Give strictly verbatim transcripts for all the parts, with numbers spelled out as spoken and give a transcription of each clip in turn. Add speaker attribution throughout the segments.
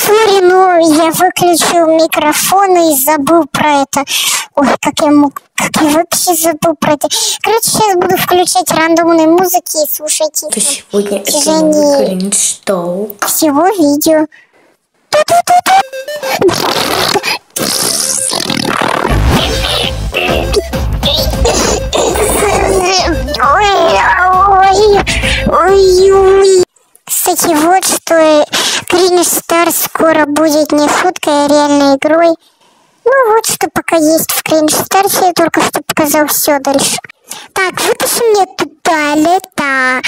Speaker 1: Сори, ну я выключил микрофон и забыл про это. Ой, как я мог, как я вообще забыл про это. Короче, сейчас буду включать рандомные музыки и слушайте.
Speaker 2: То сегодня это новый кринж-толк
Speaker 1: всего видео. Ой-ой-ой. Кстати, вот что Кринж Стар скоро будет не шуткой, а реальной игрой. Ну вот что пока есть в Кринж Старсе, я только что показал все дальше. Так, вытащи мне тут туалета.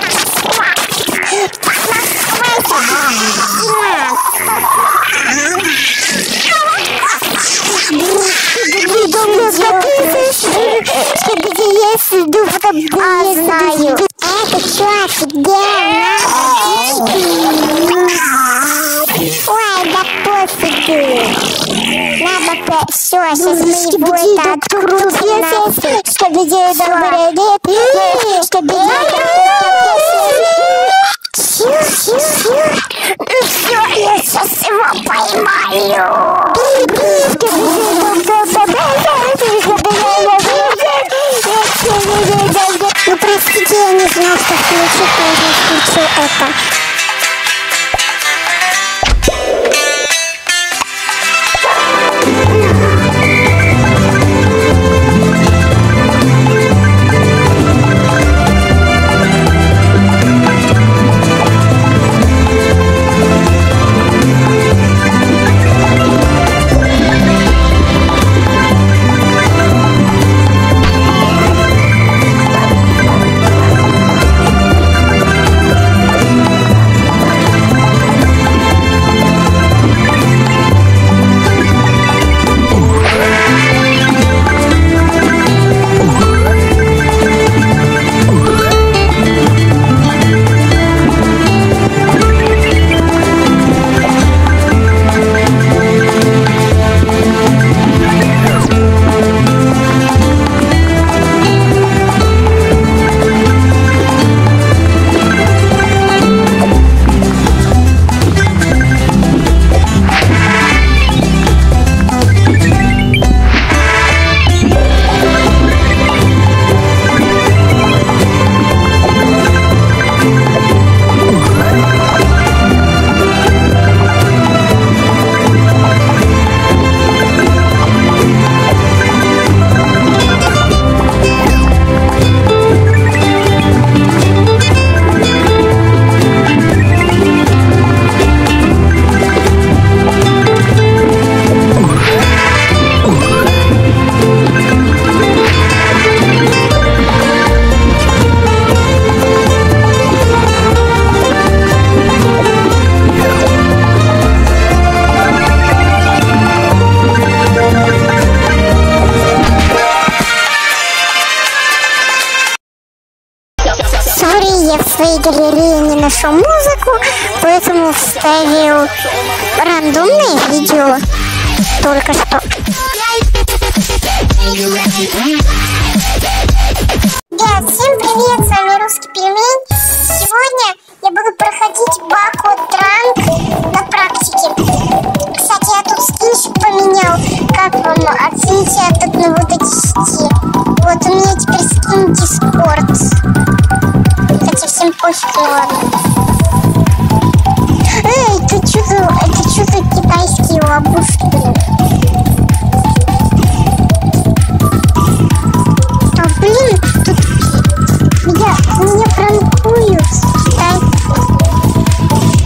Speaker 1: Где я сиду, а знаю. Это что, офигенно? Ой, да пофигу. Надо, все, сейчас мы его это открутим. Чтобы делать доброе лето, чтобы делать все, я сейчас его поймаю. Ну простите, я не знал, что включить, но я включил это. Я в своей галерее не нашел музыку, поэтому вставил рандомное видео только что. Ребят, всем привет, с вами Русский Пельмень. Сегодня я буду проходить Баку Транк на практике. Кстати, я тут скинчик поменял. Как вам? Оцените от одного до десяти. Вот у меня теперь скин Дискорд. Хотя всем пофиг, ладно. Эй, это что-то, это что-то китайские ловушки, блин. А, блин, тут меня, меня пранкуют. Китайцы.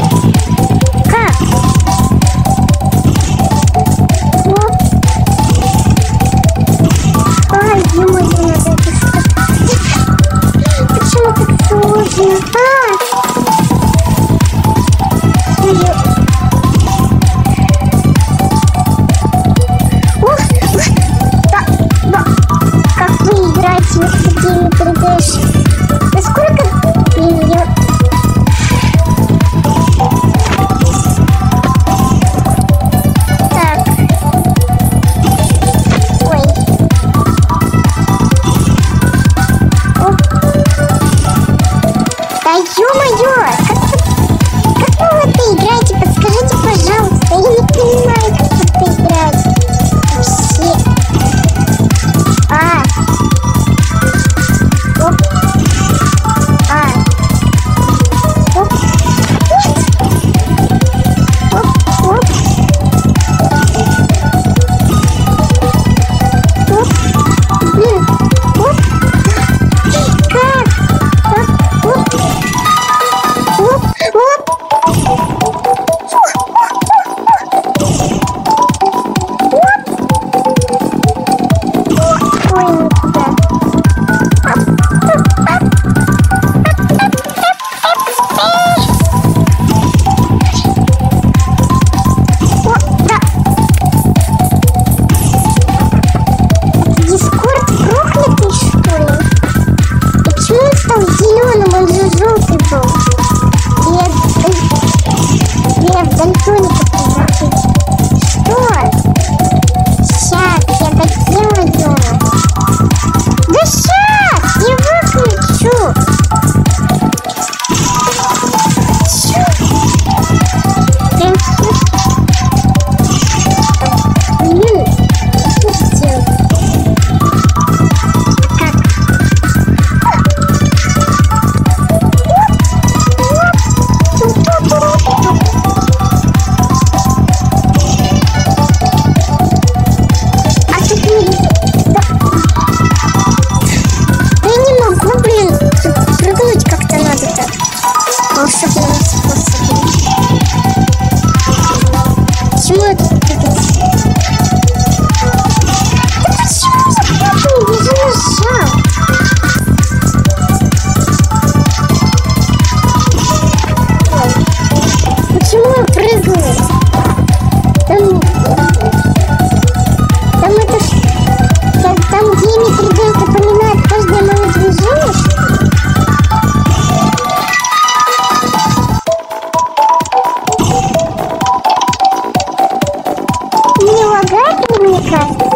Speaker 1: Тоника прибавить. Что? Сейчас я доделаю. Да сейчас я выключу. Чё? Прям тут. Блин, что сделать? Как? А тут не... Да. Да я не могу, блин. Тут прыгнуть как-то надо так. Волшебным способом. Почему я тут прыгать? Да почему я прыгаю? Я же нажал. Почему я прыгаю? Там, там это ж... Там, там где ми три дэ запоминает каждое мое движение, что ли? Не лагает, мне кажется.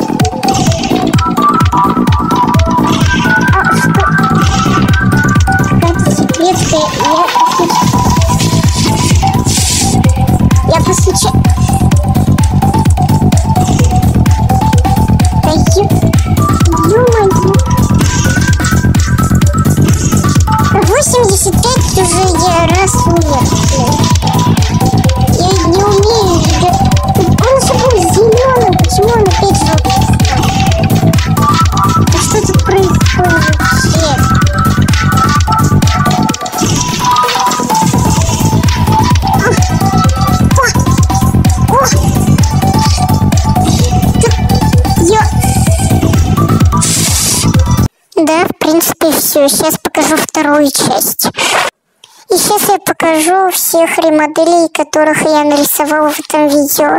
Speaker 1: А что? Какая-то секретная. Я посвящаю. Я посвящаю. Да ё-моё. восемьдесят пять уже я раз умер. Я не умею. Он же был зеленым. Почему он опять желтый стал? А что тут происходит вообще? Да, в принципе, все. Сейчас покажу вторую часть. И сейчас я покажу всех ремоделей, которых я нарисовала в этом видео.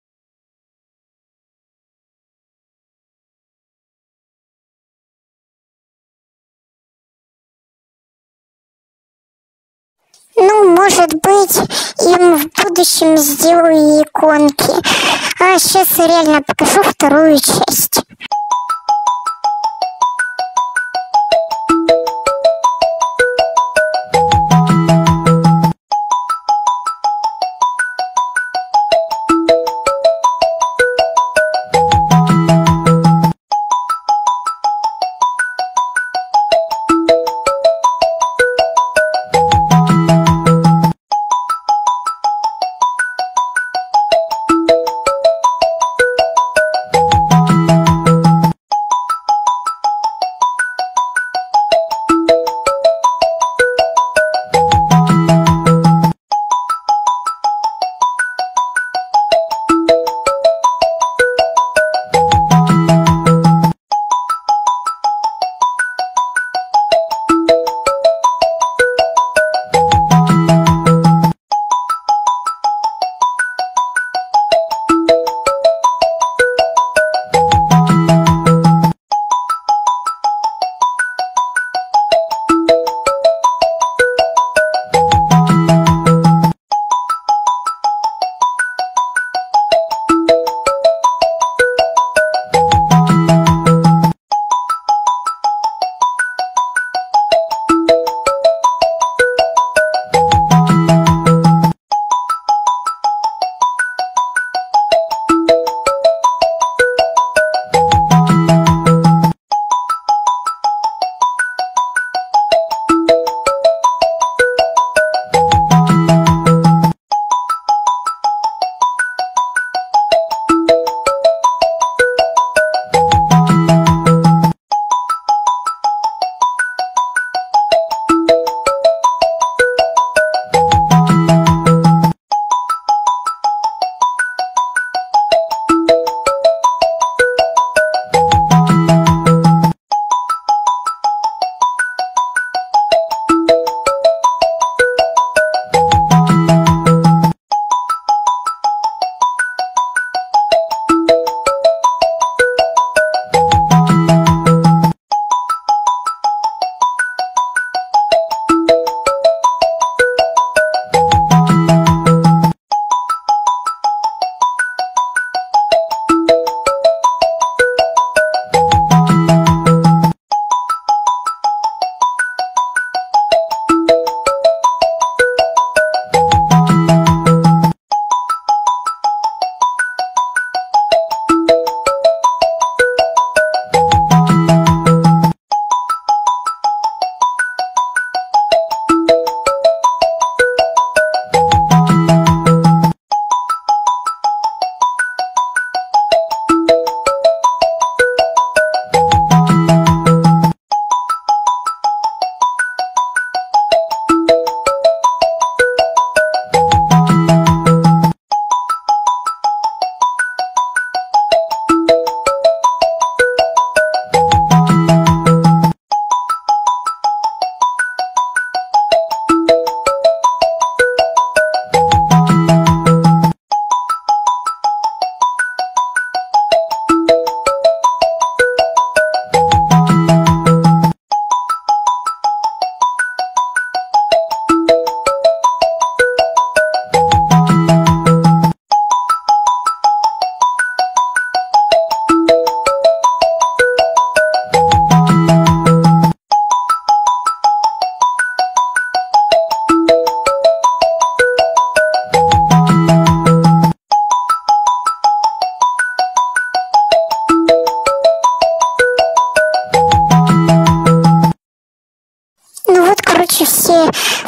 Speaker 1: Ну, может быть, им в будущем сделаю иконки. А сейчас я реально покажу вторую часть.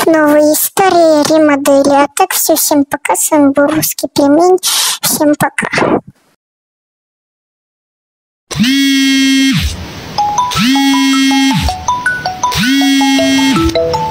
Speaker 1: новые истории, ремодели. А так все, всем пока, с вами был Русский Пельмень, всем пока.
Speaker 3: Thank you.